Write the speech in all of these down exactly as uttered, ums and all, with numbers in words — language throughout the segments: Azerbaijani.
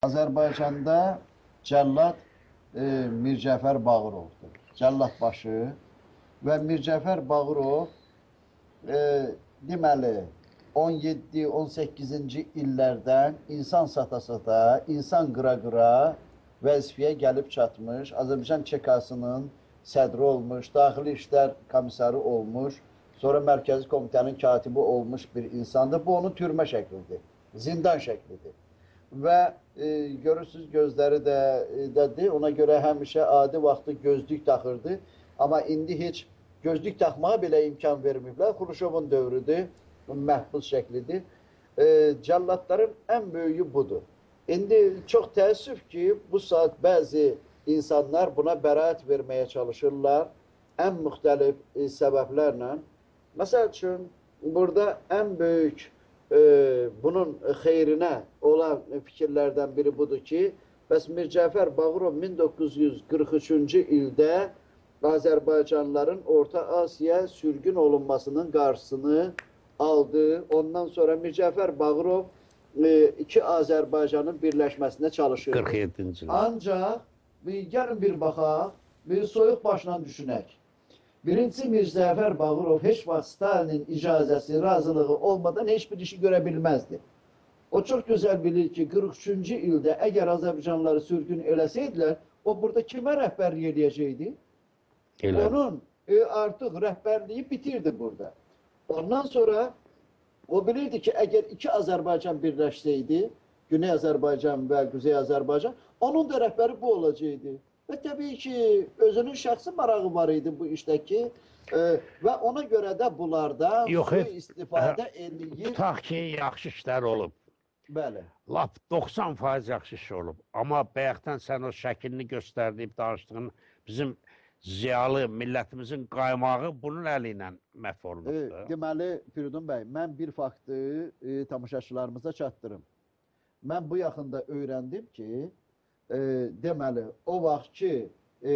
Azərbaycanda cəllad e, Mircəfər Bağırovdur. Cəllad başı və Mircəfər Bağırov e, deməli on yeddi on səkkizinci illərdən insan sata-sata, insan qıra-qıra vəzifəyə gəlib çatmış, Azərbaycan ÇK-sının sədri olmuş, Daxili İşlər komissarı olmuş, sonra Mərkəzi Komitənin katibi olmuş bir insandır. Bu onun türmə şəklidir, zindan şəklidir. Və e, görürsünüz gözləri də e, dədir, ona görə həmişə adi vaxtı gözlük taxırdı. Amma indi heç gözlük taxmağa belə imkan verməyiblər. Xruşovun dövrüdür, məhbus şəklidir. E, cəlladların ən böyüyü budur. İndi çox təəssüf ki, bu saat bəzi insanlar buna bəraət verməyə çalışırlar. Ən müxtəlif e, səbəblərlə. Məsəl üçün, burada ən böyük e, bunun xeyrinə olan fikirlərdən biri budur ki, bəs Mircəfər Bağırov min doqquz yüz qırx üçüncü ildə Azərbaycanlıların Orta Asiya sürgün olunmasının qarşısını aldı. Ondan sonra Mircəfər Bağırov e, iki Azərbaycanın birləşməsinə çalışırdı. qırx yeddinci il. Ancaq bir, gəlin bir baxaq, bir soyuq başla düşünək. Birincisi Mircəfər Bağırov heç vaxt Stalinin icazəsi, razılığı olmadan heç bir işi görə bilməzdi. O çox gözəl bilir ki, qırx üçüncü ildə əgər Azərbaycanlıları sürgün eləsəydilər, o burada kimə rəhbərlik eləyəcəkdi? Elə. Onun e, artıq rəhbərliyi bitirdi burada. Ondan sonra o bilirdi ki, əgər iki Azərbaycan birləşsəydi, Güney Azərbaycan və Quzey Azərbaycan, onun da rəhbəri bu olacaqdı. Və təbii ki, özünün şəxsi marağı var idi bu işdəki e, və ona görə də bunlardan Yox, bu istifadə eləyir. Tutaq ki, yaxşı işlər olub. Bəli. Lap doxsan faiz yaxşı iş olub. Amma bayaqdan sən o şəklini göstərdiyib danışdığın bizim ziyalı millətimizin qaymağı bunun əli ilə məhv olunubdur. E, deməli, Firidun bəy, mən bir faktı e, tamaşaçılarımıza çatdırım. Mən bu yaxında öyrəndim ki, e, deməli, o vaxt ki, e,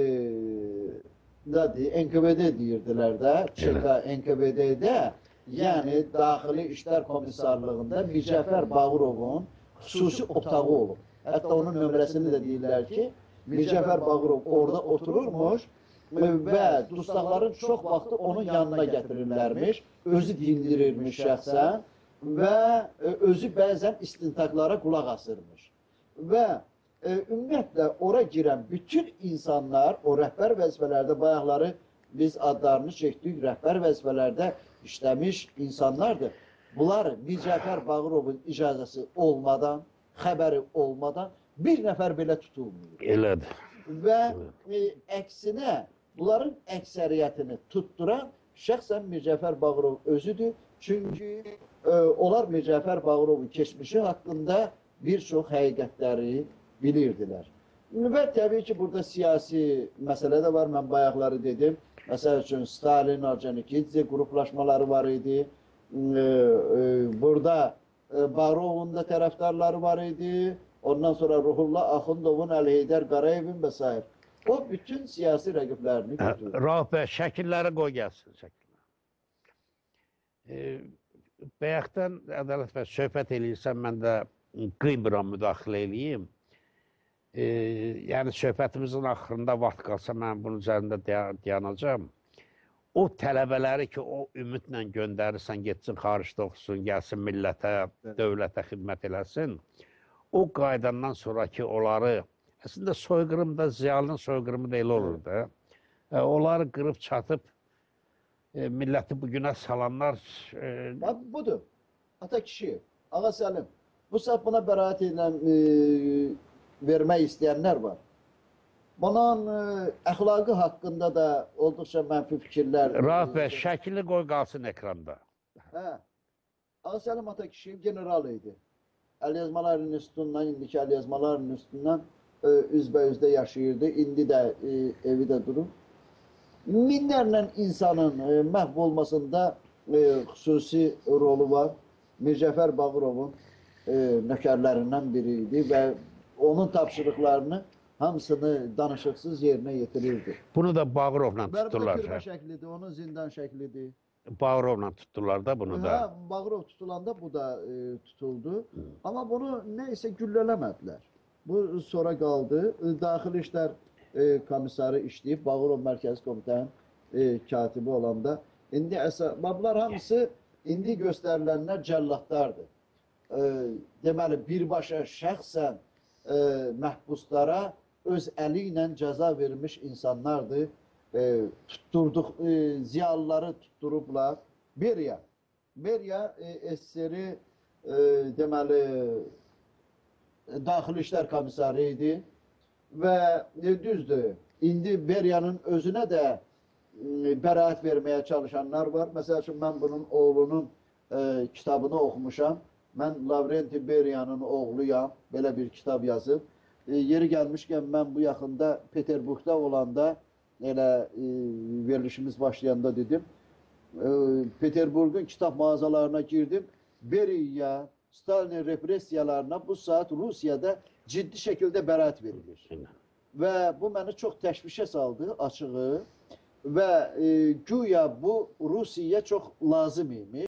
nədir, N K V D deyirdilər də, ÇK N K V D-də, yəni Daxili İşlər Komissarlığında Mircəfər Bağırovun xüsusi otağı olub. Hətta onun nömrəsini də deyirlər ki, Mircəfər Bağırov orada otururmuş və dustaqların çox vaxtı onun yanına gətirirlərmiş, özü dindirirmiş şəxsən və özü bəzən istintaqlara qulaq asırmış. Və e, ümumiyyətlə ora girən bütün insanlar o rəhbər vəzifələrdə bayaqları biz adlarını çəkdik, rəhbər vəzifələrdə işləmiş insanlardır. Bunlar Mircəfər Bağırovun icazəsi olmadan, xəbəri olmadan bir nəfər belə tutulmuyor. Elədir. Və e, əksinə bunların əksəriyyətini tutduran şəxsən Mircəfər Bağırov özüdür. Çünki e, onlar Mircəfər Bağırovun keçmişi haqqında bir çox həqiqətləri bilirdilər. Və təbii ki, burada siyasi məsələ də var. Mən bayaqları dedim. Məsəl üçün, Stalin, Orcanikidze qruplaşmaları var idi. E, e, burada e, Bağırovun da tərəfdarları var idi. Ondan sonra Ruhullah Axundovun, Əli-Heydər Qarayevin və s. O bütün siyasi rəqiblərini götürdü. Rauf bəy, şəkilləri qoy gəlsin. E, Bayaqdan Ədalət bəy söhbət eləyirsən, mən də qıymıram, müdaxilə eləyim. E, yəni söhbətimizin axırında vaxt qalsa mən bunun üzərində dayanacağım. O tələbələri ki, o ümidlə göndərirsən, getsin xaricdə oxusun, gəlsin millətə, dövlətə xidmət eləsin. O qaydandan sonraki onları, əslində soyqırımda, ziyalının soyqırımı da elə olur da. E, onları qırıb çatıb, e, milləti bugünə salanlar... E... Bax, budur. Ata kişi, Ağa Səlim, bu saat buna bəraət edən e, vermək istəyənlər var. Bunun e, əxlaqı haqqında da olduqca mənfi fikirlər... Rauf bəy, şəkili qoy qalsın ekranda. Hə, Ağa Səlim ata kişi general idi. Əlyazmalar İnstitutundan, indiki Əlyazmalar İnstitutundan e, üzbə-üzdə yaşayırdı. İndi də e, evi də durur. Minlərlə insanın e, məhv olmasında e, xüsusi rolu var. Mircəfər Bağırovun e, nökərlərindən biri idi və onun tapşırıqlarını hamısını danışıqsız yerinə yetirirdi. Bunu da Bağırovla tutdular. Türmə şəklidir, onun zindan şəklidir. Bağırovla tutdular da bunu da. Ha, Bağırov tutulanda bu da e, tutuldu. Hı. Amma bunu neysə güllələmədilər. Bu sonra qaldı. Daxili İşlər e, komissarı işləyib, Bağırov Mərkəzi Komitənin e, katibi olanda. İndi əsa, bunlar hamısı indi göstərilənlər cəllatlardır. E, deməli, birbaşa şəxsən e, məhbuslara öz əli ilə cəza verilmiş insanlardır. E, tutturduq, e, ziyalıları tutturublar. Beriya. Beriya e, S S R-i e, deməli Daxili İşlər komissarı idi və e, düzdür, indi Beriyanın özünə də e, bəraət verməyə çalışanlar var. Məsəl üçün, mən bunun oğlunun e, kitabını oxumuşam. Mən Lavrenti Beriyanın oğluyam, belə bir kitab yazıb. E, yeri gəlmişkən, mən bu yaxında Peterburqda olanda, elə e, verilişimiz başlayanda dedim, e, Peterburqun kitab mağazalarına girdim. Beriya, Stalin repressiyalarına bu saat Rusiyada ciddi şəkildə bəraət verilir. Və bu məni çox təşvişə saldı, açığı. Və e, güya bu Rusiyaya çox lazım imiş.